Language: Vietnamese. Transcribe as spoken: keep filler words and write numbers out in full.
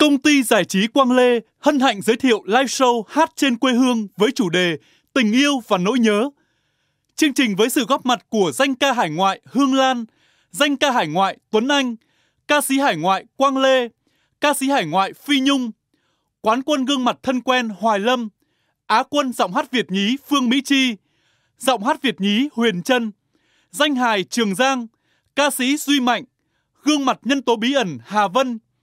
Công ty giải trí Quang Lê hân hạnh giới thiệu live show hát trên quê hương với chủ đề Tình yêu và nỗi nhớ. Chương trình với sự góp mặt của danh ca hải ngoại Hương Lan, danh ca hải ngoại Tuấn Anh, ca sĩ hải ngoại Quang Lê, ca sĩ hải ngoại Phi Nhung, quán quân gương mặt thân quen Hoài Lâm, Á quân giọng hát Việt nhí Phương Mỹ Chi, giọng hát Việt nhí Huyền Trân, danh hài Trường Giang, ca sĩ Duy Mạnh, gương mặt nhân tố bí ẩn Hà Vân,